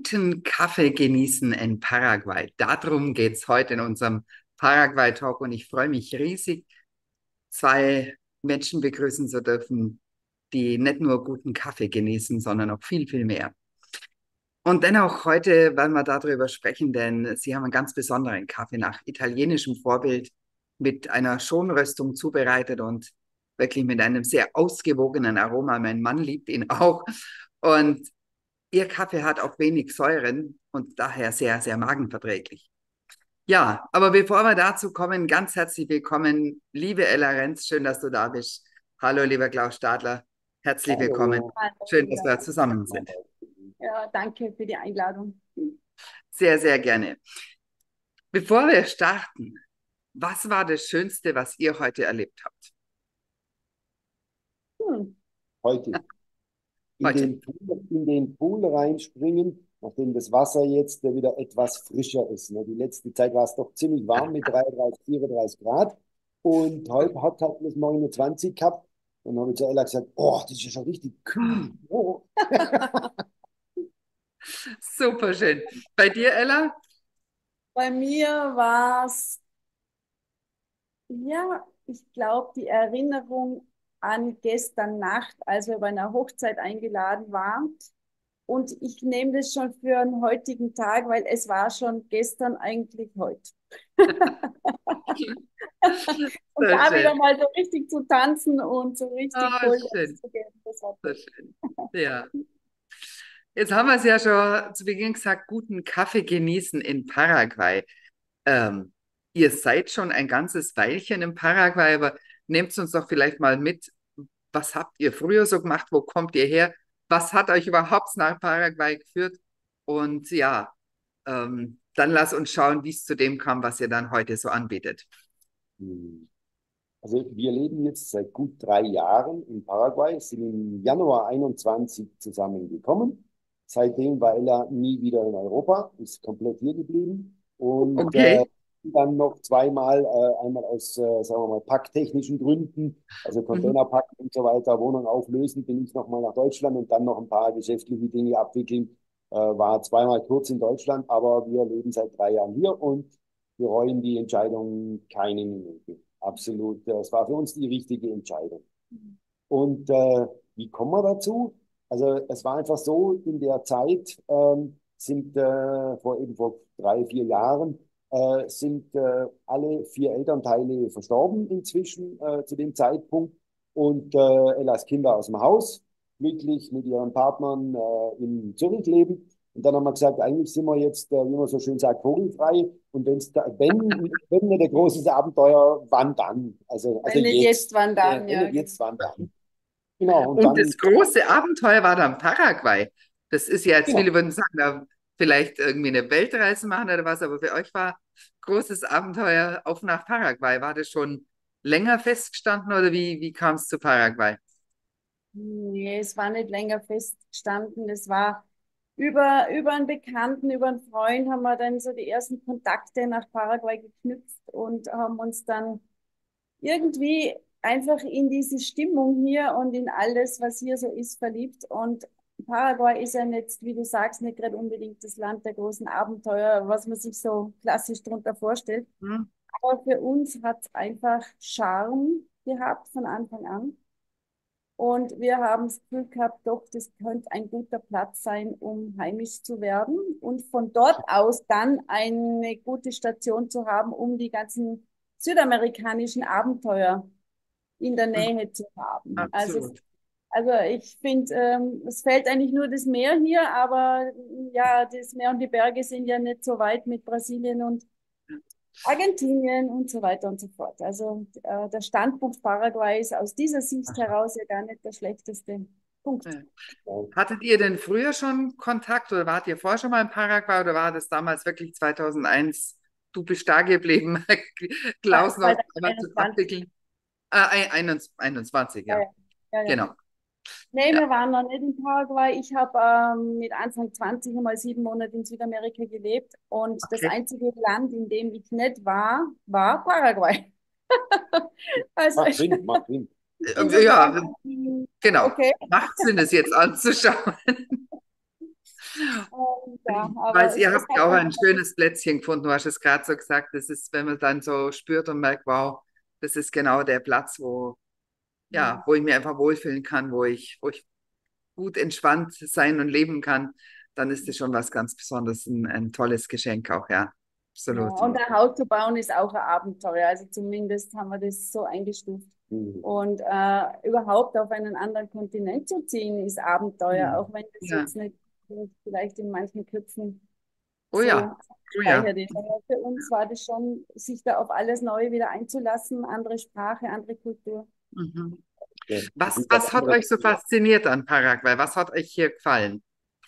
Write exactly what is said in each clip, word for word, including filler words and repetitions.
Guten Kaffee genießen in Paraguay. Darum geht es heute in unserem Paraguay-Talk und ich freue mich riesig, zwei Menschen begrüßen zu dürfen, die nicht nur guten Kaffee genießen, sondern auch viel, viel mehr. Und dennoch heute werden wir darüber sprechen, denn Sie haben einen ganz besonderen Kaffee nach italienischem Vorbild mit einer Schonröstung zubereitet und wirklich mit einem sehr ausgewogenen Aroma. Mein Mann liebt ihn auch. Und Ihr Kaffee hat auch wenig Säuren und daher sehr, sehr magenverträglich. Ja, aber bevor wir dazu kommen, ganz herzlich willkommen, liebe Ella Renz, schön, dass du da bist. Hallo, lieber Klaus Stadler, herzlich willkommen. Hallo. Schön, Hallo, dass wir ja. zusammen sind. Ja, danke für die Einladung. Sehr, sehr gerne. Bevor wir starten, was war das Schönste, was ihr heute erlebt habt? Hm. Heute in Heute. den Pool, in den Pool reinspringen, nachdem das Wasser jetzt äh, wieder etwas frischer ist. Ne? Die letzte Zeit war es doch ziemlich warm mit dreiunddreißig, vierunddreißig Grad. Und heute hat halt das neunundzwanzig gehabt. Und dann habe ich zu Ella gesagt, oh, das ist ja schon richtig kühl. Oh. Super schön. Bei dir, Ella? Bei mir war es, ja, ich glaube, die Erinnerung an gestern Nacht, als wir bei einer Hochzeit eingeladen waren. Und ich nehme das schon für einen heutigen Tag, weil es war schon gestern eigentlich heute. Und Sehr da schön. wieder mal so richtig zu tanzen und so richtig Oh, Vollgas schön. zu geben, das war Sehr toll. schön. Ja. Jetzt haben wir es ja schon zu Beginn gesagt, guten Kaffee genießen in Paraguay. Ähm, Ihr seid schon ein ganzes Weilchen in Paraguay, aber nehmt uns doch vielleicht mal mit. Was habt ihr früher so gemacht? Wo kommt ihr her? Was hat euch überhaupt nach Paraguay geführt? Und ja, ähm, dann lasst uns schauen, wie es zu dem kam, was ihr dann heute so anbietet. Hm. Also wir leben jetzt seit gut drei Jahren in Paraguay, sind im Januar einundzwanzig zusammengekommen. Seitdem war Ella nie wieder in Europa, ist komplett hier geblieben. Und äh, Okay. dann noch zweimal, äh, einmal aus, äh, sagen wir mal, packtechnischen Gründen, also Mhm. Containerpack und so weiter, Wohnung auflösen, bin ich nochmal nach Deutschland und dann noch ein paar geschäftliche Dinge abwickeln. Äh, war zweimal kurz in Deutschland, aber wir leben seit drei Jahren hier und bereuen die Entscheidung keine Minute. Absolut. Es war für uns die richtige Entscheidung. Und äh, wie kommen wir dazu? Also es war einfach so, in der Zeit ähm, sind äh, vor eben vor drei, vier Jahren äh, sind äh, alle vier Elternteile verstorben inzwischen äh, zu dem Zeitpunkt. Und äh, Ellas Kinder aus dem Haus, glücklich mit ihren Partnern äh, in Zürich leben. Und dann haben wir gesagt, eigentlich sind wir jetzt, äh, wie man so schön sagt, vogelfrei. Und wenn's da, wenn, wenn nicht ein großes Abenteuer, wann dann? Also, also Wenn nicht jetzt. jetzt, wann Äh, dann, wenn ja. nicht jetzt, wann dann? Genau, und Und dann, das große Abenteuer war dann Paraguay. Das ist ja jetzt, viele genau. würden sagen, na, vielleicht irgendwie eine Weltreise machen oder was, aber für euch war großes Abenteuer auf nach Paraguay. War das schon länger festgestanden oder wie, wie kam es zu Paraguay? Nee, es war nicht länger festgestanden. Es war über, über einen Bekannten, über einen Freund haben wir dann so die ersten Kontakte nach Paraguay geknüpft und haben uns dann irgendwie einfach in diese Stimmung hier und in alles, was hier so ist, verliebt. Und Paraguay ist ja nicht, wie du sagst, nicht gerade unbedingt das Land der großen Abenteuer, was man sich so klassisch darunter vorstellt. Hm? Aber für uns hat es einfach Charme gehabt von Anfang an. Und wir haben das Gefühl gehabt, doch, das könnte ein guter Platz sein, um heimisch zu werden. Und von dort aus dann eine gute Station zu haben, um die ganzen südamerikanischen Abenteuer in der Hm, Nähe zu haben. Also, absolut. also ich finde, ähm, es fällt eigentlich nur das Meer hier, aber ja, das Meer und die Berge sind ja nicht so weit mit Brasilien und Argentinien und so weiter und so fort. Also äh, der Standpunkt Paraguay ist aus dieser Sicht Aha. heraus ja gar nicht der schlechteste Punkt. Ja. Ja. Hattet ihr denn früher schon Kontakt oder wart ihr vorher schon mal in Paraguay oder war das damals wirklich zweitausendeins? Du bist da geblieben, Klaus noch einmal zu zweitausendeinundzwanzig. abwickeln? Äh, einundzwanzig, Ja, ja, ja, ja, ja. genau. Nee, Ja, wir waren noch nicht in Paraguay. Ich habe ähm, mit Anfang zwanzig mal sieben Monate in Südamerika gelebt und das okay. einzige Land, in dem ich nicht war, war Paraguay. Also Macht Sinn, macht Sinn. Ja, insofern, ähm, genau. okay. Macht Sinn, es jetzt anzuschauen. Ähm, Und ja, ich aber weiß, es, ihr es habt hat ja auch dann ein schönes Plätzchen gefunden. Du hast es gerade so gesagt, das ist, wenn man dann so spürt und merkt, wow, das ist genau der Platz, wo, ja, wo ich mich einfach wohlfühlen kann, wo ich, wo ich gut entspannt sein und leben kann, dann ist das schon was ganz Besonderes, ein, ein tolles Geschenk auch, ja, ja, absolut. und ein Haus zu bauen ist auch ein Abenteuer. Also zumindest haben wir das so eingestuft. Mhm. Und äh, überhaupt auf einen anderen Kontinent zu ziehen, ist Abenteuer, Hm. auch wenn das Ja, jetzt nicht, nicht vielleicht in manchen Köpfen oh ja, so oh ja. gespeichert ist. Aber für uns war das schon, sich da auf alles Neue wieder einzulassen, andere Sprache, andere Kultur. Mhm. Ja, das Was, ist was was hat anderes. euch so fasziniert an Paraguay? Was hat euch hier gefallen?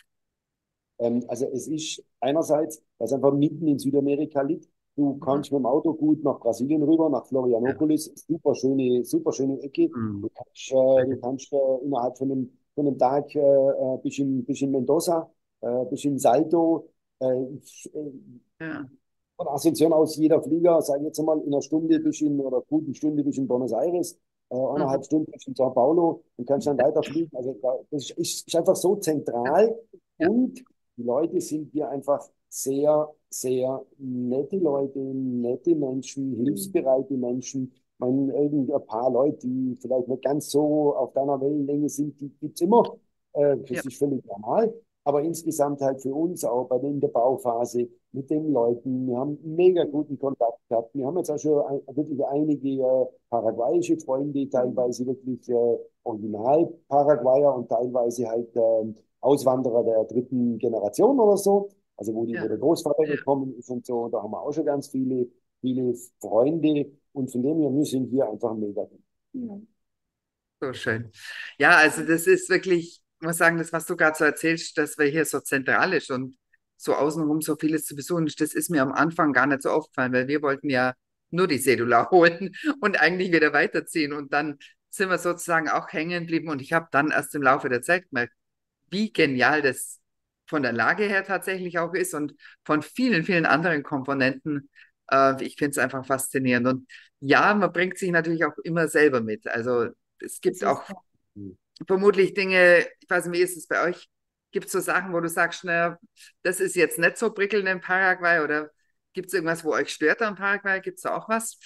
Ähm, also es ist einerseits, weil es einfach mitten in Südamerika liegt. Du Mhm. kannst mit dem Auto gut nach Brasilien rüber, nach Ja. Florianopolis. Super schöne, super schöne Ecke. Hm. Du kannst, äh, du kannst äh, innerhalb von einem, von einem Tag äh, äh, bis in, bis in Mendoza, äh, bis in Salto. Äh, ich, äh, Ja. von Asunción aus jeder Flieger, sage ich jetzt mal, in einer Stunde bis in, oder guten Stunde bis in Buenos Aires, äh, Mhm. eineinhalb Stunden bis in Sao Paulo und kannst dann weiterfliegen. Also da- das ist, ist einfach so zentral Ja. und die Leute sind hier einfach sehr, sehr nette Leute, nette Menschen, hilfsbereite Menschen. Ich meine, irgendein paar Leute, die vielleicht nicht ganz so auf deiner Wellenlänge sind, die gibt es immer. Äh, Ja. das ist völlig normal. Aber insgesamt halt für uns auch bei der, in der Bauphase mit den Leuten. Wir haben mega guten Kontakt gehabt. Wir haben jetzt auch schon ein, wirklich einige äh, paraguayische Freunde, teilweise wirklich äh, Original-Paraguayer und teilweise halt äh, Auswanderer der dritten Generation oder so. Also wo, die, wo Ja. der Großvater Ja. gekommen ist und so. Da haben wir auch schon ganz viele, viele Freunde. Und von dem her, wir sind hier einfach mega gut. Ja. So schön. Ja, also das ist wirklich, ich muss sagen, das, was du gerade so erzählst, dass wir hier so zentral ist und so außenrum so vieles zu besuchen ist, das ist mir am Anfang gar nicht so aufgefallen, weil wir wollten ja nur die Cedula holen und eigentlich wieder weiterziehen. Und dann sind wir sozusagen auch hängen geblieben und ich habe dann erst im Laufe der Zeit gemerkt, wie genial das von der Lage her tatsächlich auch ist und von vielen, vielen anderen Komponenten. Äh, ich finde es einfach faszinierend. Und ja, man bringt sich natürlich auch immer selber mit. Also es Das gibt ist auch ja. vermutlich Dinge, ich weiß nicht, wie ist es bei euch? Gibt es so Sachen, wo du sagst, naja, das ist jetzt nicht so prickelnd in Paraguay oder gibt es irgendwas, wo euch stört an Paraguay? Gibt es da auch was?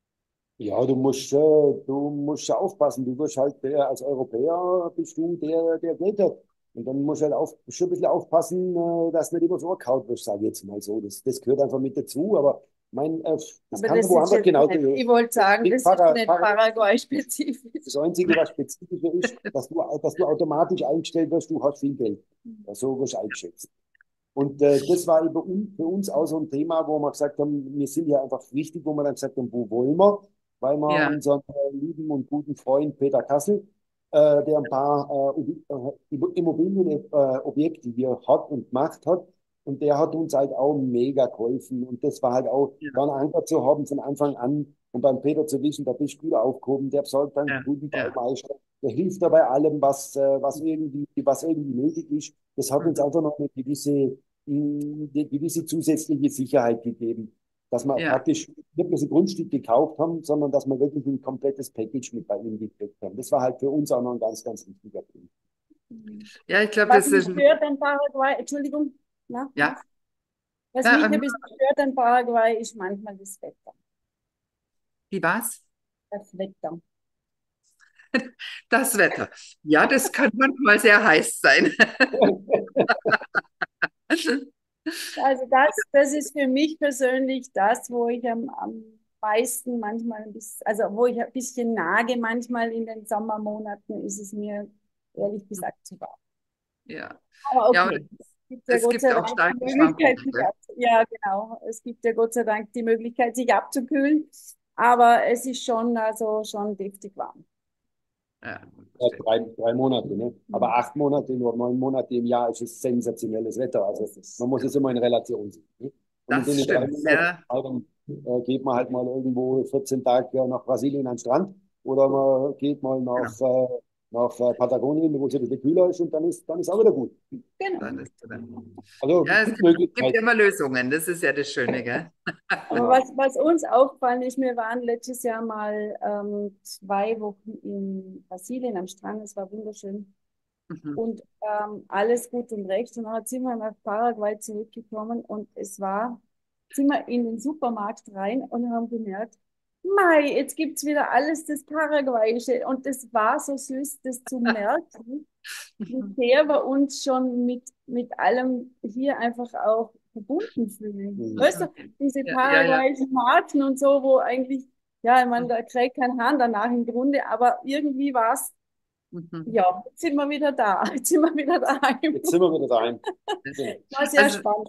Ja, du musst, äh, du musst aufpassen. Du bist halt der, als Europäer bist du der, der Geld hat. Und dann musst du halt auf, schon ein bisschen aufpassen, äh, dass du nicht übers Ohr kaut wirst, sage ich jetzt mal so. Das, das gehört einfach mit dazu. Aber mein, äh, das Aber kann das ist woanders jetzt genauso. nicht, ich wollte sagen, Die das ist Para, nicht Para, Paraguay-spezifisch. Das Einzige, was spezifischer ist, dass du, dass du automatisch eingestellt wirst, du hast viel Geld. Ja, so wirst du eingeschätzt. Und äh, das war für uns, für uns auch so ein Thema, wo wir gesagt haben, wir sind ja einfach wichtig, wo wir dann gesagt haben, wo wollen wir? Weil wir Ja, unseren äh, lieben und guten Freund Peter Kassel, äh, der ein paar äh, Immobilienobjekte hier hat und gemacht hat, und der hat uns halt auch mega geholfen. Und das war halt auch, ja, da einen Anker zu haben von Anfang an und beim Peter zu wissen, da bist du gut aufgehoben, der besorgt einen ja, guten ja. Baumeister, der hilft dabei allem, was, äh, was, irgendwie, was irgendwie nötig ist. Das hat uns Mhm. einfach noch eine gewisse mh, eine gewisse zusätzliche Sicherheit gegeben, dass wir Ja. praktisch nicht bloß ein Grundstück gekauft haben, sondern dass wir wirklich ein komplettes Package mit bei ihm gekriegt haben. Das war halt für uns auch noch ein ganz, ganz wichtiger Punkt. Ja, ich glaube, Was das mich ist ein, stört an Paraguay, Entschuldigung, na, ja, was? Was ja, mich ein ähm, bisschen stört an Paraguay, ist manchmal das Wetter. wie war's? Das Wetter. Das Wetter. Ja, das kann manchmal sehr heiß sein. Also das, das ist für mich persönlich das, wo ich am, am meisten manchmal ein bisschen, also wo ich ein bisschen nage, manchmal in den Sommermonaten ist es mir ehrlich gesagt zu warm. Ja, Aber ja, okay, und es gibt ja es Gott gibt sei auch Dank die starke Möglichkeit, Schwankungen. sich Gell? ab, ja genau, es gibt ja Gott sei Dank die Möglichkeit, sich abzukühlen, aber es ist schon, also schon deftig warm. Ja, das Ja, stimmt. drei, drei Monate, ne? Aber Mhm. acht Monate oder neun Monate im Jahr ist es sensationelles Wetter. Also Das man ist, muss es immer in Relation sehen. Ne? Und in Das den drei stimmt, Monaten ja. dann, äh, geht man halt mal irgendwo vierzehn Tage nach Brasilien an den Strand oder man geht mal nach, Genau. äh, nach äh, Patagonien, wo es ein bisschen kühler ist, und dann ist, dann ist auch wieder gut. genau. Dann ist dann. Also Ja, es es gibt gibt, gibt ja Möglichkeiten. immer Lösungen. Das ist ja das Schöne, gell? Aber Genau. was, was uns aufgefallen ist, wir waren letztes Jahr mal ähm, zwei Wochen in Brasilien am Strand, es war wunderschön. Mhm. und ähm, alles gut und recht. Und dann sind wir nach Paraguay zurückgekommen und es war, sind wir in den Supermarkt rein und haben gemerkt, Mei, jetzt gibt es wieder alles das Paraguayische. Und das war so süß, das zu merken, wie Mhm. sehr wir uns schon mit, mit allem hier einfach auch verbunden fühlen. Mhm. Weißt du, diese Ja, ja, ja. paraguayischen Marken und so, wo eigentlich, ja, ich meine, da kriegt kein Hahn danach im Grunde, aber irgendwie war es, Mhm. ja, jetzt sind wir wieder da, jetzt sind wir wieder daheim. Jetzt sind wir wieder daheim. Genau. War sehr Also, spannend.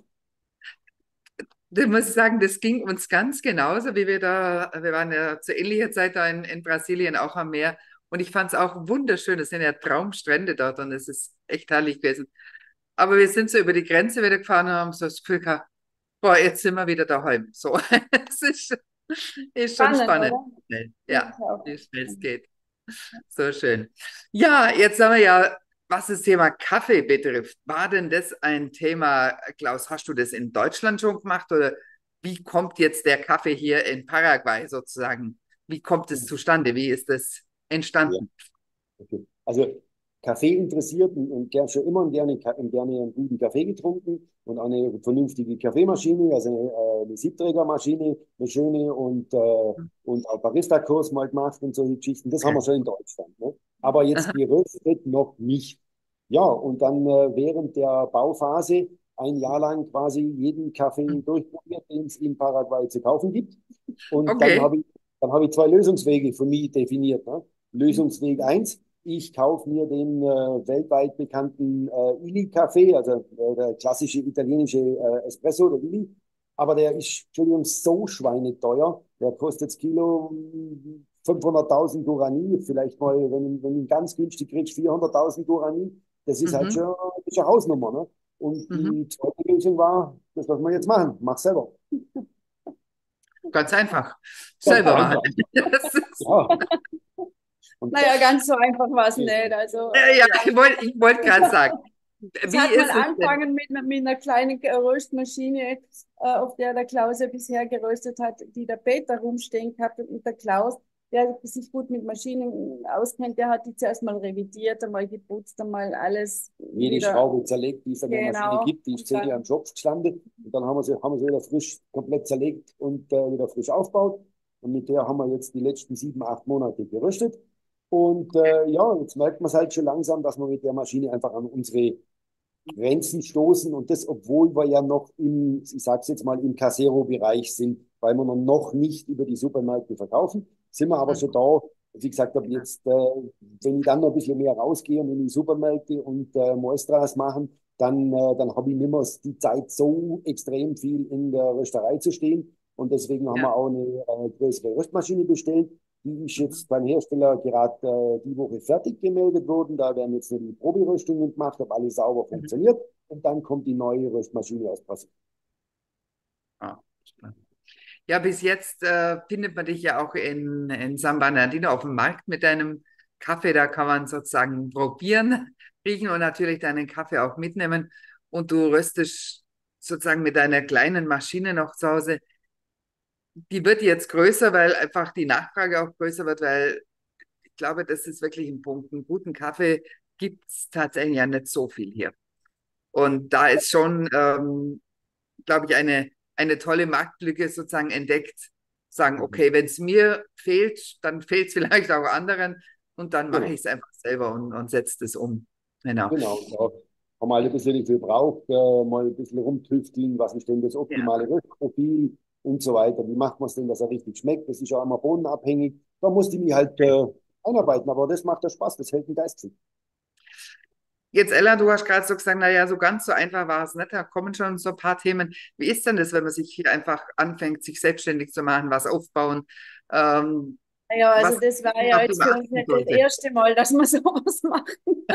da muss ich sagen, das ging uns ganz genauso, wie wir da, wir waren ja zu ähnlicher Zeit da in, in Brasilien auch am Meer. Und ich fand es auch wunderschön. Es sind ja Traumstrände dort und es ist echt herrlich gewesen. Aber wir sind so über die Grenze wieder gefahren und haben so das Gefühl gehabt, boah, jetzt sind wir wieder daheim. So, es ist, ist schon Spannend, spannend. oder? Finde Ja, ich auch. wie schnell es geht. So schön. Ja, jetzt haben wir ja, was das Thema Kaffee betrifft. War denn das ein Thema, Klaus, hast du das in Deutschland schon gemacht oder wie kommt jetzt der Kaffee hier in Paraguay sozusagen? Wie kommt es zustande? Wie ist das Ja, entstanden? okay. Also Kaffee interessiert und, und gern, schon immer und gerne, Ka- und gerne einen guten Kaffee getrunken und auch eine vernünftige Kaffeemaschine, also eine, äh, eine Siebträgermaschine, eine schöne und, äh, und auch Barista-Kurs mal gemacht und solche Geschichten. Das haben wir schon in Deutschland. Ne? Aber jetzt Aha. geröstet noch nicht. Ja, und dann äh, während der Bauphase ein Jahr lang quasi jeden Kaffee durchprobiert, den es in Paraguay zu kaufen gibt. Und dann Okay. habe ich, dann habe ich zwei Lösungswege für mich definiert. Ne? Lösungsweg eins: Ich kaufe mir den äh, weltweit bekannten äh, Illy-Kaffee, also äh, der klassische italienische äh, Espresso, der Illy. Aber der ist, Entschuldigung, so schweineteuer. Der kostet das Kilo mm, fünfhunderttausend Guarani, vielleicht mal, wenn, wenn du ihn ganz günstig kriegst, vierhunderttausend Guarani. Das ist halt Mhm. schon, das ist eine Hausnummer. Ne? Und Mhm. die zweite Lösung war, das, was wir jetzt machen, mach selber. Ganz einfach. Ganz Selber machen. einfach. Das ist, Ja. Und Naja, das, ganz so einfach war es nicht. Also, ja, äh, ja, ja. ich wollte ich wollt gerade sagen, Es wie hat mal ist es denn? angefangen mit, mit einer kleinen Röstmaschine, äh, auf der der Klaus ja bisher geröstet hat, die der Peter rumstehen gehabt hat. Und der Klaus, der sich gut mit Maschinen auskennt, der hat die zuerst mal revidiert, einmal geputzt, einmal alles jede wieder, Schraube zerlegt, die es an der Maschine genau. gibt, die ist Und zehn Jahre dann, im Schopf gestanden. Und dann haben wir sie, haben wir sie wieder frisch, komplett zerlegt und äh, wieder frisch aufgebaut. Und mit der haben wir jetzt die letzten sieben, acht Monate geröstet. Und äh, ja, jetzt merkt man es halt schon langsam, dass wir mit der Maschine einfach an unsere Grenzen stoßen. Und das, obwohl wir ja noch im, ich sage es jetzt mal, im Casero-Bereich sind, weil wir noch nicht über die Supermärkte verkaufen, sind wir aber schon Mhm. da. Wie gesagt habe, Genau. jetzt, äh, wenn ich dann noch ein bisschen mehr rausgehe und in die Supermärkte und äh, Muestras machen, dann, äh, dann habe ich nicht mehr die Zeit, so extrem viel in der Rösterei zu stehen. Und deswegen haben Ja. wir auch eine, eine größere Röstmaschine bestellt. Die ist Mhm. jetzt beim Hersteller gerade äh, die Woche fertig gemeldet worden. Da werden jetzt nur die Proberöstungen gemacht, ob alles sauber Mhm. funktioniert. Und dann kommt die neue Röstmaschine aus Brasilien. Ah, spannend. Ja, bis jetzt äh, findet man dich ja auch in, in San Bernardino auf dem Markt mit deinem Kaffee. Da kann man sozusagen probieren, riechen und natürlich deinen Kaffee auch mitnehmen. Und du röstest sozusagen mit deiner kleinen Maschine noch zu Hause. Die wird jetzt größer, weil einfach die Nachfrage auch größer wird, weil ich glaube, das ist wirklich ein Punkt. Einen guten Kaffee gibt es tatsächlich ja nicht so viel hier. Und da ist schon, ähm, glaube ich, eine, eine tolle Marktlücke sozusagen entdeckt. Sagen, Mhm. okay, wenn es mir fehlt, dann fehlt es vielleicht auch anderen und dann mache Genau, ich es einfach selber und, und setze das um. Genau. genau. Da haben wir halt ein bisschen dafür gebraucht, äh, mal ein bisschen rumtüfteln, was ist denn das Ja. optimale Röstprofil und so weiter. Wie macht man es denn, dass er richtig schmeckt? Das ist ja immer bodenabhängig. Da musste ich mich halt äh, einarbeiten, aber das macht ja Spaß, das hält den Geist fit. Jetzt, Ella, du hast gerade so gesagt, naja, so ganz so einfach war es nicht. Da kommen schon so ein paar Themen. Wie ist denn das, wenn man sich hier einfach anfängt, sich selbstständig zu machen, was aufbauen? Ähm, ja, also was das war man ja auf die jetzt für uns beachten nicht das sollte? erste Mal, dass wir sowas machen.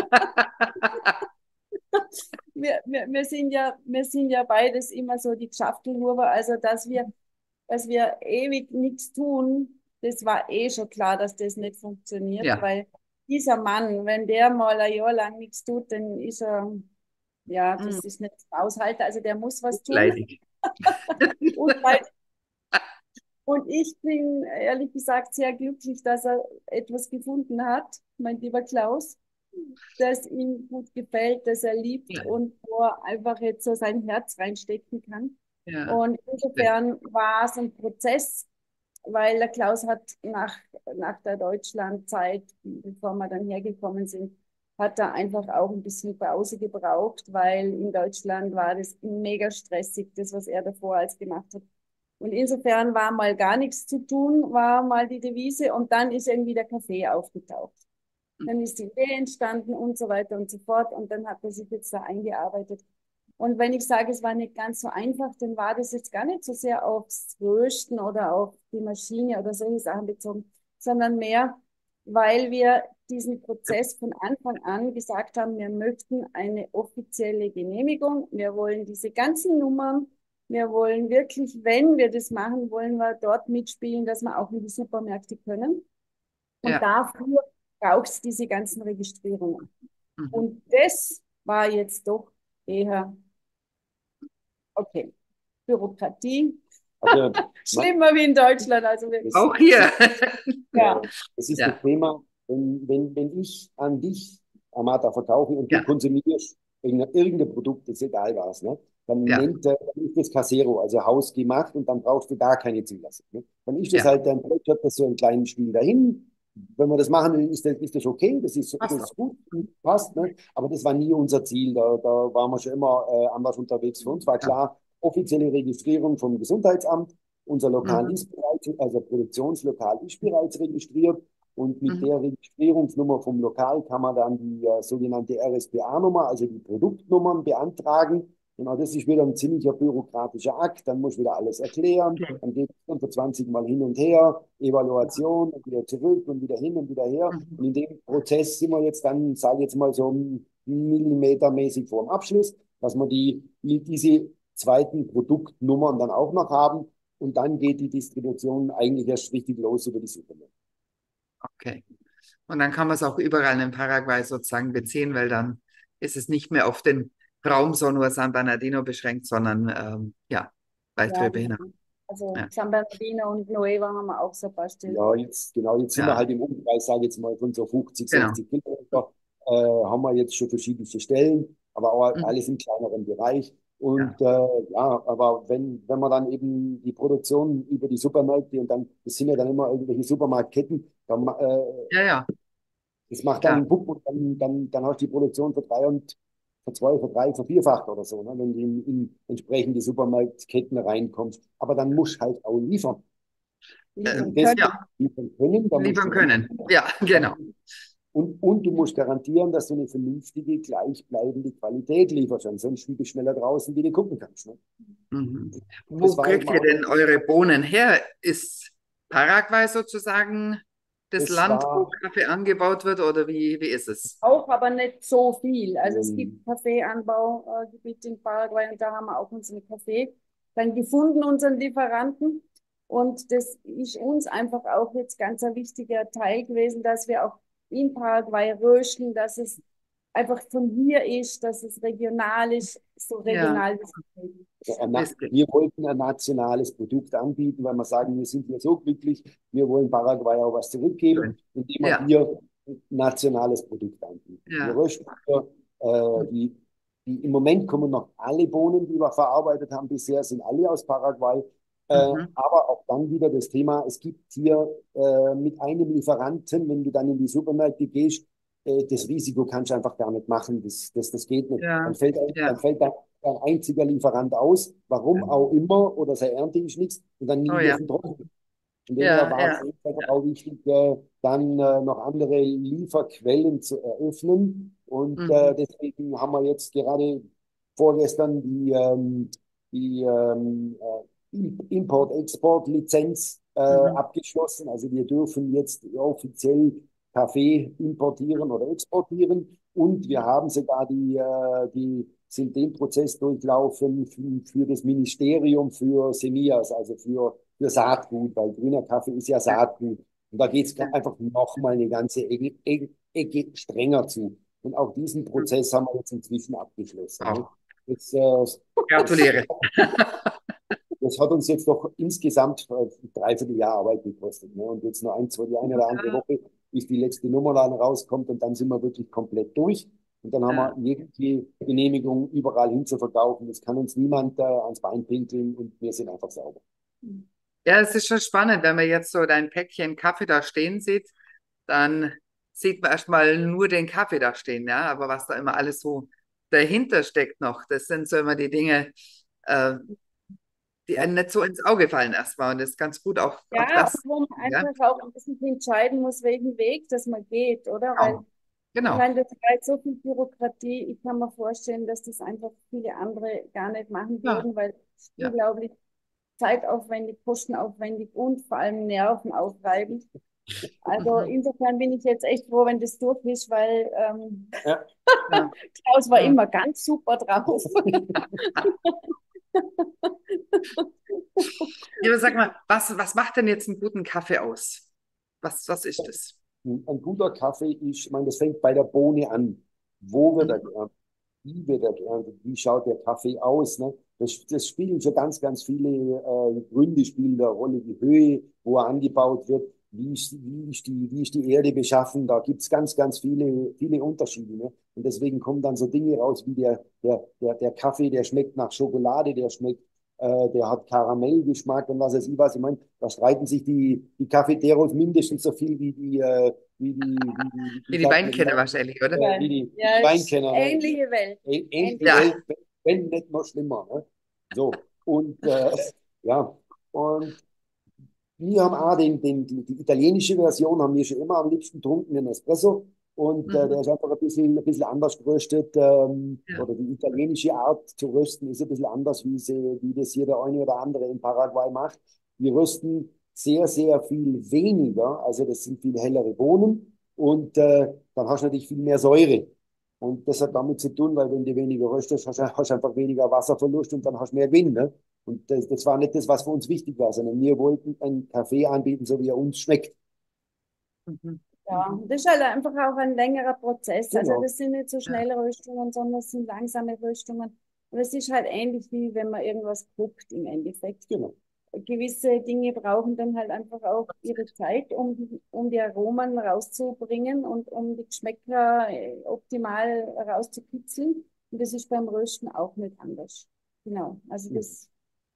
Wir, wir, wir sind ja, wir sind ja beides immer so die Geschäftelhuber, also dass wir, dass wir ewig nichts tun, das war eh schon klar, dass das nicht funktioniert, Ja, weil dieser Mann, wenn der mal ein Jahr lang nichts tut, dann ist er, ja, hm, das ist nicht aushalten, also der muss was tun. leidig. Und, weil, und ich bin ehrlich gesagt sehr glücklich, dass er etwas gefunden hat, mein lieber Klaus. das ihm gut gefällt, das er liebt Ja, und wo er einfach jetzt so sein Herz reinstecken kann. ja, Und insofern war es ein Prozess, weil der Klaus hat nach, nach der Deutschlandzeit, bevor wir dann hergekommen sind, hat er einfach auch ein bisschen Pause gebraucht, weil in Deutschland war das mega stressig, das, was er davor als gemacht hat. Und insofern war mal gar nichts zu tun, war mal die Devise und dann ist irgendwie der Kaffee aufgetaucht. Dann ist die Idee entstanden und so weiter und so fort und dann hat er sich jetzt da eingearbeitet. Und wenn ich sage, es war nicht ganz so einfach, dann war das jetzt gar nicht so sehr aufs Rösten oder auf die Maschine oder solche Sachen bezogen, sondern mehr, weil wir diesen Prozess von Anfang an gesagt haben, wir möchten eine offizielle Genehmigung, wir wollen diese ganzen Nummern, wir wollen wirklich, wenn wir das machen, wollen wir dort mitspielen, dass wir auch in die Supermärkte können. Und ja. dafür braucht es diese ganzen Registrierungen. Mhm. Und das war jetzt doch eher, okay, Bürokratie. Also, Schlimmer wie in Deutschland, also wirklich. Auch hier. Ja. das ist Ja. das Thema, wenn, wenn, wenn ich an dich, Amata, verkaufe und du Ja. konsumierst irgendein, irgendein Produkt, ist egal was, ne? Dann Ja. nennt äh, dann ist das Casero, also hausgemacht, und dann brauchst du da keine Zulassung. Ne? Dann ist das Ja. halt, dann plätschert das so ein kleines Spiel dahin. Wenn wir das machen, dann ist das, ist das okay, das ist, Ach das so. ist gut, passt, ne? Aber das war nie unser Ziel, da, da waren wir schon immer äh, anders unterwegs. Für uns war Ja. klar, offizielle Registrierung vom Gesundheitsamt, unser Lokal Mhm. ist bereits, also Produktionslokal ist bereits registriert, und mit Mhm. der Registrierungsnummer vom Lokal kann man dann die äh, sogenannte R S P A-Nummer, also die Produktnummern, beantragen. Genau, das ist wieder ein ziemlicher bürokratischer Akt, dann muss wieder alles erklären, Okay. dann geht es hundertzwanzig Mal hin und her, Evaluation, und wieder zurück und wieder hin und wieder her. Mhm. Und in dem Prozess sind wir jetzt dann, sage ich jetzt mal so millimetermäßig vor dem Abschluss, dass wir die, die, diese zweiten Produktnummern dann auch noch haben. Und dann geht die Distribution eigentlich erst richtig los über die Supermärkte. Okay. Und dann kann man es auch überall in Paraguay sozusagen beziehen, weil dann ist es nicht mehr auf den Raum so nur San Bernardino beschränkt, sondern ähm, ja, weit Ja, drüber hinaus. genau. Also Ja. San Bernardino und Nueva haben wir auch so ein paar Stellen. Ja, jetzt, genau, jetzt sind wir Ja, halt im Umkreis, sage ich jetzt mal, von so fünfzig, genau. sechzig Kilometer, äh, haben wir jetzt schon verschiedene Stellen, aber auch Mhm. alles im kleineren Bereich. Ja. Und äh, ja, aber wenn, wenn man dann eben die Produktion über die Supermärkte, und dann, das sind ja dann immer irgendwelche Supermarktketten, dann, äh, Ja, ja, das macht dann klar. einen Puck, und dann, dann, dann hast du die Produktion für drei und für zwei, für drei, für vierfacht oder so, ne, wenn du in, in entsprechende Supermarktketten reinkommst. Aber dann musst du halt auch liefern. Äh, Liefern Und das können. ja, liefern können, da musst liefern du liefern. können. Ja, genau. Und, und du musst garantieren, dass du eine vernünftige, gleichbleibende Qualität lieferst. Ansonsten bist du schneller draußen, wie du gucken kannst. Ne? Mhm. Das Wo war eben kriegt ihr auch, denn eure Bohnen her? Ist Paraguay sozusagen das das Land, wo war, Kaffee angebaut wird, oder wie, wie ist es? Auch, aber nicht so viel. Also es ähm, gibt Kaffeeanbaugebiete in Paraguay und da haben wir auch unseren Kaffee dann gefunden, unseren Lieferanten. Und das ist uns einfach auch jetzt ganz ein wichtiger Teil gewesen, dass wir auch in Paraguay rösten, dass es einfach von hier ist, dass es regional ist, so Ja, regional wie es geht. na, wisst ihr. wir wollten ein nationales Produkt anbieten, weil wir sagen, wir sind hier so glücklich, wir wollen Paraguay auch was zurückgeben, Schön. indem wir Ja, hier ein nationales Produkt anbieten. Wir ja. rösten hier, äh, die, die, im Moment kommen noch alle Bohnen, die wir verarbeitet haben bisher, sind alle aus Paraguay. Äh, Mhm. aber auch dann wieder das Thema, es gibt hier äh, mit einem Lieferanten, wenn du dann in die Supermärkte gehst, äh, das Risiko kannst du einfach gar nicht machen. Das, das, das geht nicht. Ja, Dann fällt, ein- dann ja. fällt ein, ein einziger Lieferant aus, warum auch immer, oder seine Ernte ist nichts, und dann Oh liegen wir ja, auf dem Trockenen. Von dem her ja, war es ja. uns einfach Ja. auch wichtig, äh, dann äh, noch andere Lieferquellen zu eröffnen. Und äh, Mhm. deswegen haben wir jetzt gerade vorgestern die, ähm, die ähm, äh, Import-Export-Lizenz äh, Mhm. abgeschlossen. Also wir dürfen jetzt offiziell Kaffee importieren oder exportieren. Und wir haben sogar die, äh, die sind den Prozess durchlaufen für, für das Ministerium für Semias, also für, für Saatgut, weil grüner Kaffee ist ja Ja, Saatgut. Und da geht es ja. einfach nochmal eine ganze Ecke, Ecke, Ecke strenger zu. Und auch diesen Mhm. Prozess haben wir jetzt inzwischen abgeschlossen. Ne? Auch. Das, äh, das, Gratuliere. das hat uns jetzt doch insgesamt ein Dreivierteljahr Arbeit gekostet. Ne? Und jetzt noch ein, zwei, die eine oder andere Ja, Woche bis die letzte Nummer dann rauskommt und dann sind wir wirklich komplett durch. Und dann haben Ja. wir jegliche Genehmigung, überall hin zu verkaufen. Das kann uns niemand äh, ans Bein pinkeln und wir sind einfach sauber. Ja, es ist schon spannend, wenn man jetzt so dein Päckchen Kaffee da stehen sieht, dann sieht man erstmal nur den Kaffee da stehen, ja, aber was da immer alles so dahinter steckt noch, das sind so immer die Dinge, äh, die Ja, einem nicht so ins Auge fallen erstmal und das ist ganz gut auch, auch Ja, und das, wo man ja, einfach auch ein bisschen entscheiden muss, welchen Weg das man geht, oder? Weil genau, ich genau, meine, das war jetzt so viel Bürokratie. Ich kann mir vorstellen, dass das einfach viele andere gar nicht machen ja, würden, weil es ist ja. unglaublich zeitaufwendig, kostenaufwendig und vor allem nervenaufreibend. Also Mhm. insofern bin ich jetzt echt froh, wenn das durch ist, weil ähm, ja. Ja. Klaus war Ja. immer ganz super drauf. Ja, aber sag mal, was, was macht denn jetzt einen guten Kaffee aus? Was, was ist das? Ein guter Kaffee ist, ich meine, das fängt bei der Bohne an. Wo wird er Mhm. geerntet? Wie wird er geerntet? Wie schaut der Kaffee aus? Ne? Das, das spielen schon ganz, ganz viele äh, Gründe spielen da eine Rolle. Die Höhe, wo er angebaut wird, wie ist, wie ist die, wie ist die Erde beschaffen? Da gibt es ganz, ganz viele, viele Unterschiede. Ne? Und deswegen kommen dann so Dinge raus wie der, der, der, der Kaffee, der schmeckt nach Schokolade, der schmeckt äh, der hat Karamellgeschmack und was weiß ich was. Ich meine, da streiten sich die, die Cafeteros mindestens so viel wie die, äh, wie die, wie die, wie Wie die sagt man, Weinkenner wahrscheinlich, oder? äh, Ja, wie die, wie die ja, ist Weinkenner. Ne? ähnliche Welt. Ähn- Ähnliche Ähnliche. Ja. Welt, wenn nicht noch schlimmer. Ne? So, und äh, ja, und wir haben auch den, den, die, die italienische Version, haben wir schon immer am liebsten getrunken, den Espresso. Und äh, der Mhm. ist einfach ein bisschen, ein bisschen anders geröstet. Ähm, Ja. oder die italienische Art zu rösten ist ein bisschen anders, wie, sie, wie das hier der eine oder andere in Paraguay macht. Wir rösten sehr, sehr viel weniger. Also das sind viel hellere Bohnen. Und äh, dann hast du natürlich viel mehr Säure. Und das hat damit zu tun, weil wenn du weniger röstest, hast du hast einfach weniger Wasserverlust und dann hast du mehr Gewinn. Ne? Und das, das war nicht das, was für uns wichtig war, sondern wir wollten einen Kaffee anbieten, so wie er uns schmeckt. Mhm. Ja, Mhm. das ist halt einfach auch ein längerer Prozess. Also Genau. das sind nicht so Ja. schnelle Röstungen, sondern es sind langsame Röstungen. Und es ist halt ähnlich wie wenn man irgendwas guckt im Endeffekt. Genau. Gewisse Dinge brauchen dann halt einfach auch ihre Zeit, um, die- um die Aromen rauszubringen und um die Geschmäcker äh, optimal rauszukitzeln. Und das ist beim Rösten auch nicht anders. Genau. Also Mhm. das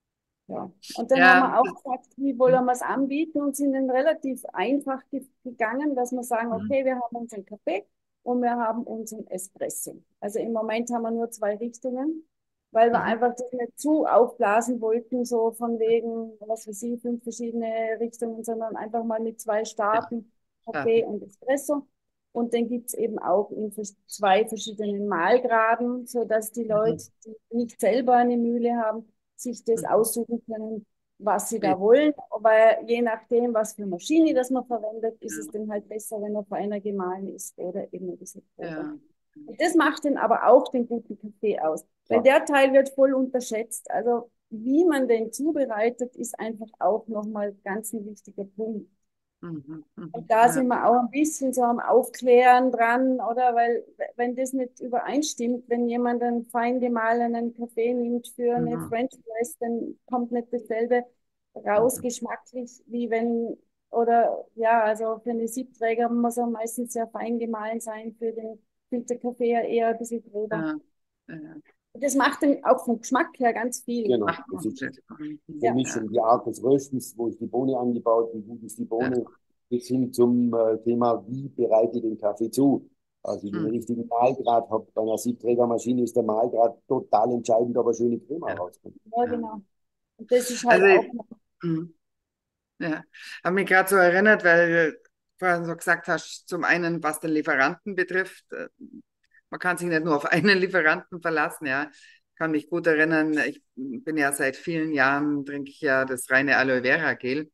ja. Und dann haben Ja. wir auch gesagt, wie wollen wir es anbieten und sind dann relativ einfach ge gegangen, dass wir sagen, Mhm. okay, wir haben unseren Kaffee und wir haben unseren Espresso. Also im Moment haben wir nur zwei Richtungen, weil wir Mhm. einfach das nicht zu aufblasen wollten, so von wegen, was weiß ich, fünf verschiedene Richtungen, sondern einfach mal mit zwei Ja. starten, Ja. Kaffee und Espresso. Und dann gibt es eben auch in vers- zwei verschiedenen Mahlgraden, sodass die Mhm. Leute, die nicht selber eine Mühle haben, sich das Mhm. aussuchen können, was sie da Ja. wollen. Aber je nachdem, was für Maschine das man verwendet, ist es dann halt besser, wenn er feiner gemahlen ist oder eben ein bisschen grober. Ja. Und das macht dann aber auch den guten Kaffee aus, weil Klar. der Teil wird voll unterschätzt. Also wie man den zubereitet, ist einfach auch nochmal ganz ein wichtiger Punkt. Mhm. Mhm. Und da Ja. sind wir auch ein bisschen so am Aufklären dran, oder? Weil, wenn das nicht übereinstimmt, wenn jemand einen fein gemahlenen Kaffee nimmt für eine Mhm. French Press, dann kommt nicht dasselbe raus Mhm. geschmacklich, wie wenn, oder ja, also für eine Siebträger muss er meistens sehr fein gemahlen sein, für den Filterkaffee ja eher ein bisschen gröber. Ja. Ja. Das macht dann auch vom Geschmack her ganz viel. Genau. Macht Das einen ist Unterschied. die Mhm. Ja, Ja. Vermischung, die Art des Röstens, wo ist die Bohne angebaut, wie gut ist die Ja. Bohne, bis hin zum äh, Thema, wie bereite ich den Kaffee zu. Also, wenn ich den Mhm. richtigen Mahlgrad habe, bei einer Siebträgermaschine ist der Mahlgrad total entscheidend, ob er schöne Crema Ja. rauskommt. ja, Ja. genau. Und das ist halt Also, auch ich, noch. mhm. Ja, habe mich gerade so erinnert, weil du vorhin so gesagt hast, zum einen, was den Lieferanten betrifft, äh, man kann sich nicht nur auf einen Lieferanten verlassen, ja. Ich kann mich gut erinnern, ich bin ja seit vielen Jahren, trinke ich ja das reine Aloe Vera Gel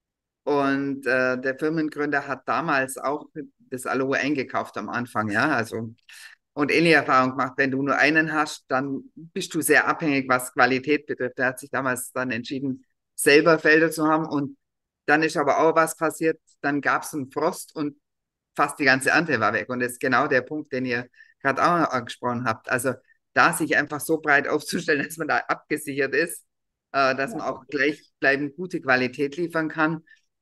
und äh, der Firmengründer hat damals auch das Aloe eingekauft am Anfang, ja, also und ähnliche Erfahrung gemacht, wenn du nur einen hast, dann bist du sehr abhängig, was Qualität betrifft. Er hat sich damals dann entschieden, selber Felder zu haben und dann ist aber auch was passiert, dann gab es einen Frost und fast die ganze Ernte war weg. Und das ist genau der Punkt, den ihr gerade auch angesprochen habt. Also da sich einfach so breit aufzustellen, dass man da abgesichert ist, äh, dass man Ja. auch gleichbleibend gute Qualität liefern kann.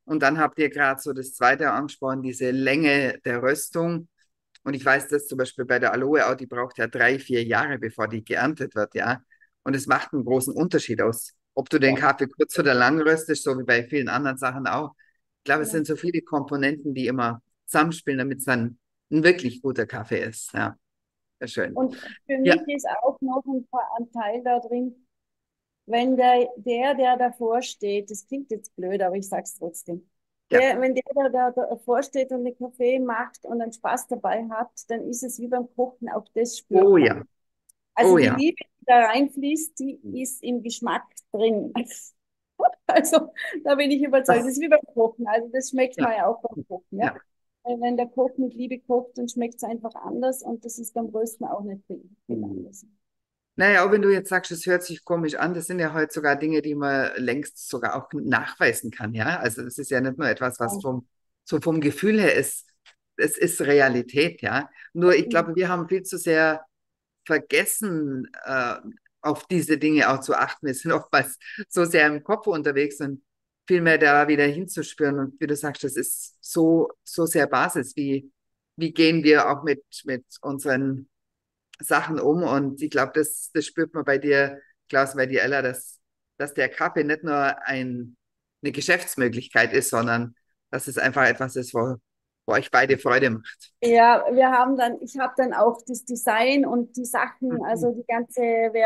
Und dann habt ihr gerade so das zweite angesprochen, diese Länge der Röstung. Und ich weiß, dass zum Beispiel bei der Aloe auch, die braucht ja drei, vier Jahre, bevor die geerntet wird, ja. Und es macht einen großen Unterschied aus, ob du den Ja. Kaffee kurz oder lang röstest, so wie bei vielen anderen Sachen auch. Ich glaube, es Ja. sind so viele Komponenten, die immer zusammenspielen, damit es dann ein wirklich guter Kaffee ist. Ja, sehr schön. Und für Ja, mich ist auch noch ein, ein Teil da drin, wenn der, der, der davor steht, das klingt jetzt blöd, aber ich sage es trotzdem, ja. der, wenn der, der da davor steht und den Kaffee macht und einen Spaß dabei hat, dann ist es wie beim Kochen, auch das spürt Oh man. ja, Also oh die ja. Liebe, die da reinfließt, die ist im Geschmack drin. Also da bin ich überzeugt. Das Das, ist wie beim Kochen. Also das schmeckt man ja, ja auch beim Kochen. Ja? ja. Weil wenn der Koch mit Liebe kocht, dann schmeckt es einfach anders und das ist beim Rösten auch nicht viel, viel Mhm. anders. Naja, auch wenn du jetzt sagst, es hört sich komisch an, das sind ja heute sogar Dinge, die man längst sogar auch nachweisen kann, ja. Also es ist ja nicht nur etwas, was Ja. vom, so vom Gefühl her ist, es ist Realität, ja. Nur ich Mhm. glaube, wir haben viel zu sehr vergessen, äh, auf diese Dinge auch zu achten. Wir sind oftmals so sehr im Kopf unterwegs und viel mehr da wieder hinzuspüren. Und wie du sagst, das ist so, so sehr Basis. Wie, wie gehen wir auch mit, mit unseren Sachen um? Und ich glaube, das, das spürt man bei dir, Klaus, bei dir, Ella, dass, dass der Kaffee nicht nur ein, eine Geschäftsmöglichkeit ist, sondern dass es einfach etwas ist, wo, wo euch beide Freude macht. Ja, wir haben dann, ich habe dann auch das Design und die Sachen, Mhm. also die ganze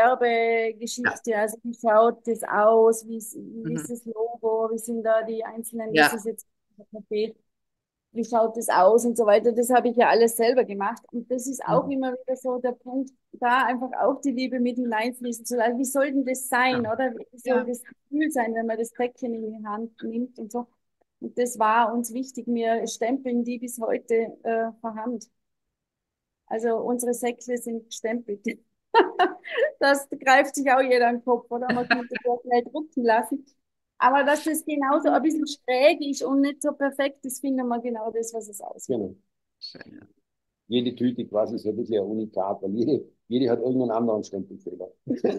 Ja. Werbegeschichte, also wie schaut das aus, wie ist, wie ist Mhm. das Logo, wie sind da die einzelnen, das Ja. ist jetzt Kaffee, wie schaut das aus und so weiter. Das habe ich ja alles selber gemacht. Und das ist auch Mhm. immer wieder so der Punkt, da einfach auch die Liebe mit hineinfließen zu lassen. Wie soll denn das Ja. sein, oder? Wie soll Ja. das Gefühl sein, wenn man das Päckchen in die Hand nimmt und so. Und das war uns wichtig. Wir stempeln die bis heute äh, per Hand. Also unsere Säckle sind gestempelt. Das greift sich auch jeder an den Kopf, oder? Man könnte das schnell drucken lassen. Aber dass das genauso ein bisschen schräg ist und nicht so perfekt ist, finden wir genau das, was es ausmacht. Genau. Schön, ja. Jede Tüte quasi ist ja wirklich ein Unikat, weil jede, jede hat irgendeinen anderen Stempelfehler.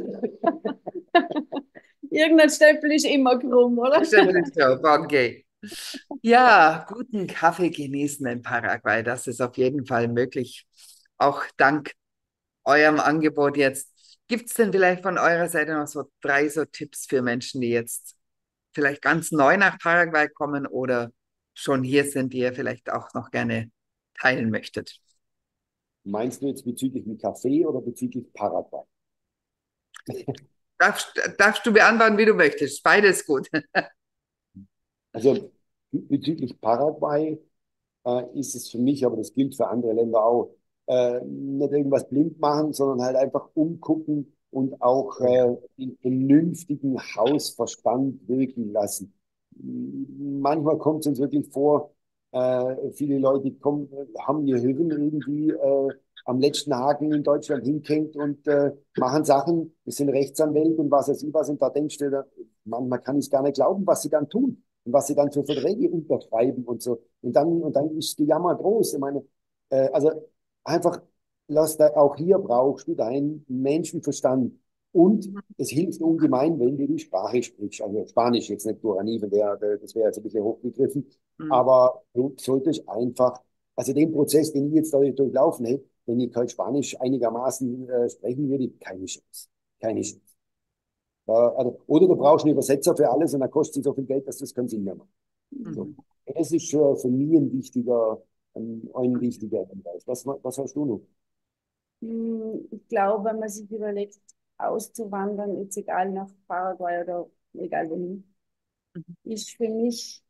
Irgendein Stempel ist immer krumm, oder? Stimmt, so, okay. Ja, guten Kaffee genießen in Paraguay, das ist auf jeden Fall möglich. Auch dank eurem Angebot jetzt. Gibt es denn vielleicht von eurer Seite noch so drei so Tipps für Menschen, die jetzt vielleicht ganz neu nach Paraguay kommen oder schon hier sind, die ihr vielleicht auch noch gerne teilen möchtet? Meinst du jetzt bezüglich dem Kaffee oder bezüglich Paraguay? Darfst, darfst du beantworten, wie du möchtest. Beides gut. Also bezüglich Paraguay äh, ist es für mich, aber das gilt für andere Länder auch, äh, nicht irgendwas blind machen, sondern halt einfach umgucken und auch Oh ja. äh, den vernünftigen Hausverstand wirken lassen. Manchmal kommt es uns wirklich vor, äh, viele Leute kommen, haben ihr Hirn irgendwie äh, am letzten Haken in Deutschland hingehängt und äh, machen Sachen, das sind Rechtsanwälte und was weiß ich was, und da denkst du, manchmal kann ich es gar nicht glauben, was sie dann tun und was sie dann für Verträge unterschreiben und so. Und dann, und dann ist die Jammer groß. Ich meine, äh, also einfach, lass da, auch hier brauchst du deinen Menschenverstand. Und es hilft ungemein, wenn du die Sprache sprichst. Also Spanisch jetzt nicht Guarani, der, der, das wäre jetzt ein bisschen hochgegriffen. Hm. Aber du solltest einfach, also den Prozess, den ich jetzt dadurch durchlaufen hätte, wenn ich kein Spanisch einigermaßen äh, sprechen würde, keine Chance. Keine Chance. Äh, also, oder du brauchst einen Übersetzer für alles und dann kostet es so viel Geld, dass das keinen Sinn mehr macht. So. Mhm. Das ist äh, für mich ein wichtiger, ein, ein wichtiger Hinweis. Was, was hast du noch? Hm, Ich glaube, wenn man sich überlegt, auszuwandern, jetzt egal nach Paraguay oder egal wohin, ist für mich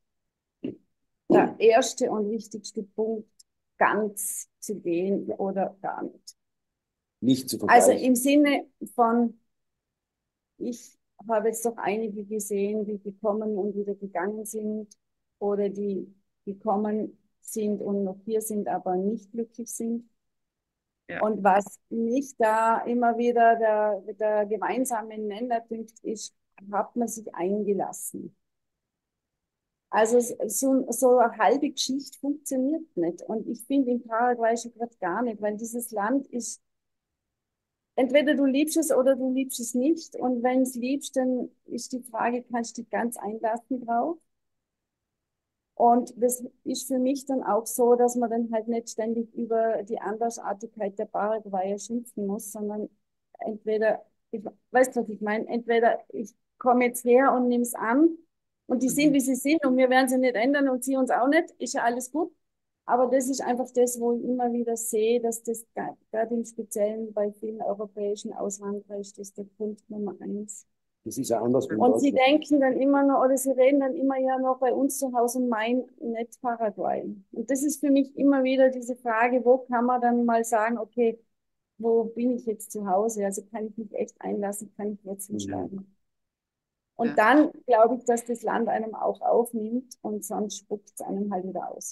der erste und wichtigste Punkt, ganz zu gehen oder gar nicht. Nicht zu Also vergleichen. im Sinne von, ich habe jetzt doch einige gesehen, die gekommen und wieder gegangen sind oder die gekommen sind und noch hier sind, aber nicht glücklich sind. Ja. Und was mich da immer wieder der, der gemeinsame Nenner dünkt, ist, hat man sich eingelassen. Also so, so eine halbe Geschichte funktioniert nicht. Und ich finde in Paraguay schon gerade gar nicht, weil dieses Land ist, entweder du liebst es oder du liebst es nicht. Und wenn es liebst, dann ist die Frage, kannst du dich ganz einlassen drauf? Und das ist für mich dann auch so, dass man dann halt nicht ständig über die Andersartigkeit der Paraguayer schimpfen muss, sondern entweder, ich weiß was ich meine, entweder ich komme jetzt her und nehme es an und die sind, Mhm. wie sie sind und wir werden sie nicht ändern und sie uns auch nicht, ist ja alles gut. Aber das ist einfach das, wo ich immer wieder sehe, dass das gerade im Speziellen bei vielen europäischen Auswanderern ist, das der Punkt Nummer eins. Das ist ja anders wie in Und sie Deutschland. denken dann immer noch, oder sie reden dann immer ja noch bei uns zu Hause und meinen nicht Paraguay. Und das ist für mich immer wieder diese Frage, wo kann man dann mal sagen, okay, wo bin ich jetzt zu Hause? Also kann ich mich echt einlassen, kann ich jetzt Mhm. entscheiden. Ja. Und dann glaube ich, dass das Land einem auch aufnimmt und sonst spuckt es einem halt wieder aus.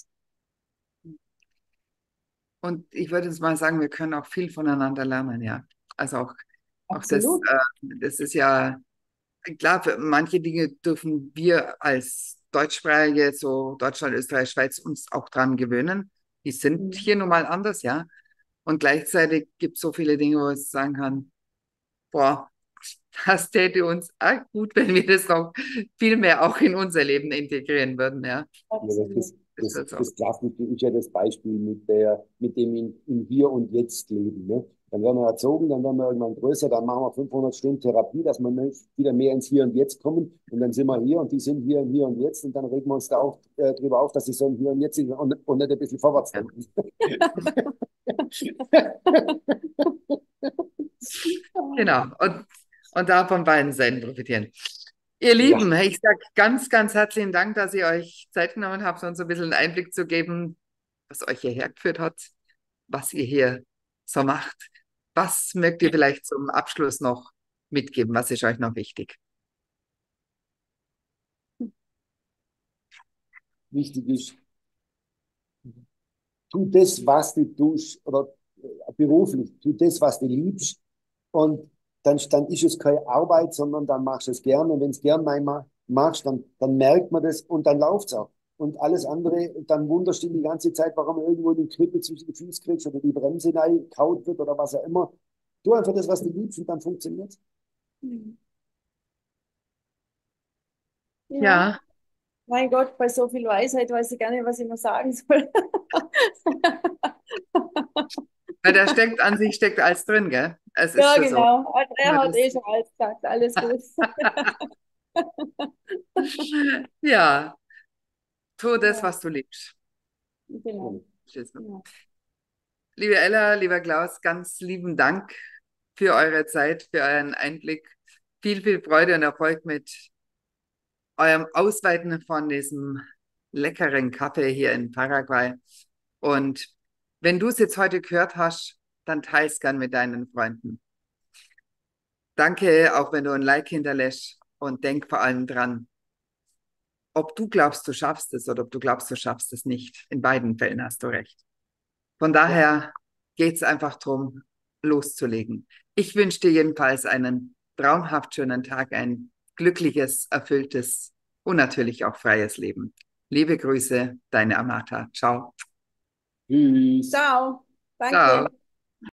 Und ich würde jetzt mal sagen, wir können auch viel voneinander lernen, ja. Also auch, auch das, Absolut. äh, das ist ja klar, für manche Dinge dürfen wir als Deutschsprachige, so Deutschland, Österreich, Schweiz, uns auch dran gewöhnen. Die sind Mhm. hier nun mal anders, ja. Und gleichzeitig gibt es so viele Dinge, wo ich sagen kann, boah, das täte uns auch gut, wenn wir das noch viel mehr auch in unser Leben integrieren würden, ja. Ja, das, Absolut. das, Das das, wird so. das Klassische ist ja das Beispiel mit der, mit dem in, in Hier und Jetzt leben. Ne? Dann werden wir erzogen, dann werden wir irgendwann größer, dann machen wir fünfhundert Stunden Therapie, dass wir mehr- wieder mehr ins Hier und Jetzt kommen. Und dann sind wir hier und die sind hier und Hier und Jetzt. Und dann regen wir uns da auch äh, drüber auf, dass sie so im Hier und Jetzt sind und, und nicht ein bisschen vorwärts Ja. denken. Genau. Und, und da von beiden Seiten profitieren. Ihr Ja, Lieben, ich sage ganz, ganz herzlichen Dank, dass ihr euch Zeit genommen habt, uns so ein bisschen einen Einblick zu geben, was euch hierher geführt hat, was ihr hier so macht. Was mögt ihr vielleicht zum Abschluss noch mitgeben? Was ist euch noch wichtig? wichtig ist, tu das, was du tust, oder äh, beruflich, tu das, was du liebst. Und dann, dann ist es keine Arbeit, sondern dann machst du es gern. Und wenn es gern mal machst, dann, dann merkt man das und dann läuft es auch. Und alles andere, dann wunderst du die ganze Zeit, warum irgendwo die Krippe zwischen die Füße kriegst oder die Bremse kaut wird oder was auch immer. Tu einfach das, was du liebst und dann funktioniert es. Ja, Ja, mein Gott, bei so viel Weisheit weiß ich gar nicht, was ich noch sagen soll. weil da steckt an sich steckt alles drin, gell? Es ist Ja, schon so. genau. Andrea Nur hat eh das, schon alles gesagt. Alles gut. ja, tu das, Ja, was du liebst. genau. Tschüss. Ja. Liebe Ella, lieber Klaus, ganz lieben Dank für eure Zeit, für euren Einblick. Viel, viel Freude und Erfolg mit eurem Ausweiten von diesem leckeren Kaffee hier in Paraguay. Und wenn du es jetzt heute gehört hast, dann teils gern mit deinen Freunden. Danke, auch wenn du ein Like hinterlässt und denk vor allem dran, ob du glaubst, du schaffst es oder ob du glaubst, du schaffst es nicht. In beiden Fällen hast du recht. Von Ja. daher geht es einfach darum, loszulegen. Ich wünsche dir jedenfalls einen traumhaft schönen Tag, ein glückliches, erfülltes und natürlich auch freies Leben. Liebe Grüße, deine Amata. Ciao. Tschüss. Ciao. Ciao. Danke.